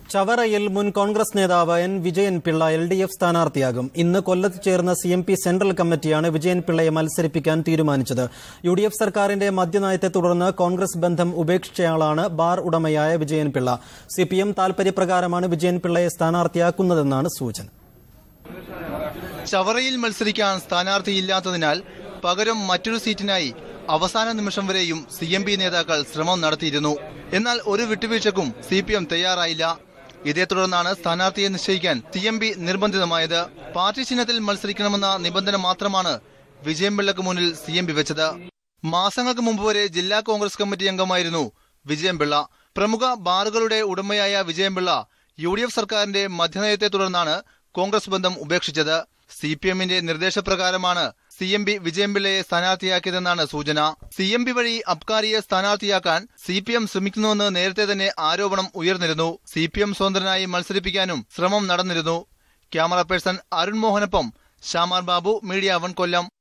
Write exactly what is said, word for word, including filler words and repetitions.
ചവറയിൽ മുൻ കോൺഗ്രസ് നേതാവ് N Vijayanpillai L D F സ്ഥാനാർത്ഥിയാകും. ഇന്ന് കൊല്ലത്ത് ചേർന്ന സി എം പി സെൻട്രൽ കമ്മിറ്റിയാണ് വിജയൻപിള്ളയെ മത്സരിപ്പിക്കാൻ തീരുമാനിച്ചത്. യു ഡി എഫ് സർക്കാരിന്റെ മദ്യനയത്തെ തുടർന്ന് കോൺഗ്രസ് ബന്ധം ഉപേക്ഷിച്ചയാളാണ് ബാർ ഉടമയായ വിജയൻപിള്ള. സി പി എം താൽപര്യപ്രകാരമാണ് വിജയൻപിള്ളയെ സ്ഥാനാർത്ഥിയാക്കുന്നതെന്നാണ് സൂചന. ചവറയിൽ മത്സരിക്കാൻ സ്ഥാനാർത്ഥിയില്ലാത്തതിനാൽ പകരം മറ്റൊരു സീറ്റിനായി അവസാന നിമിഷം വരെയും സി എം പി നേതാക്കൾ ശ്രമം നടത്തിയിരുന്നു. എന്നാൽ ഒരു വിട്ടുവീഴ്ചക്കും സി പി എം തയ്യാറായില്ല. ഇതേ തുടർന്നാണ് സ്ഥാനാർത്ഥിയെ നിശ്ചയിക്കാൻ സി എം പി നിർബന്ധിതമായത്. പാർട്ടി ചിഹ്നത്തിൽ മത്സരിക്കണമെന്ന നിബന്ധന മാത്രമാണ് വിജയൻപിള്ളക്ക് മുന്നിൽ സി എം പി വെച്ചത്. മാസങ്ങൾക്ക് മുമ്പ് വരെ ജില്ലാ കോൺഗ്രസ് കമ്മിറ്റി അംഗമായിരുന്നു വിജയൻപിള്ള. പ്രമുഖ ബാറുകളുടെ ഉടമയായ വിജയൻപിള്ള യു ഡി എഫ് സർക്കാരിന്റെ മദ്യനയത്തെ തുടർന്നാണ് കോൺഗ്രസ് ബന്ധം ഉപേക്ഷിച്ചത്. സി പി എമ്മിന്റെ നിർദ്ദേശപ്രകാരമാണ് സി എം പി വിജയൻപിള്ളയെ സ്ഥാനാർത്ഥിയാക്കിയതെന്നാണ് സൂചന. സി എം പി വഴി അബ്കാരിയെ സ്ഥാനാർത്ഥിയാക്കാൻ സി പി എം ശ്രമിക്കുന്നുവെന്ന് നേരത്തെ തന്നെ ആരോപണം ഉയർന്നിരുന്നു. സി പി എം സ്വതന്ത്രനായി മത്സരിപ്പിക്കാനും ശ്രമം നടന്നിരുന്നു. ക്യാമറ പേഴ്സൺ അരുൺ മോഹനൊപ്പം ശ്യാമാർ ബാബു, മീഡിയ വൺ, കൊല്ലം.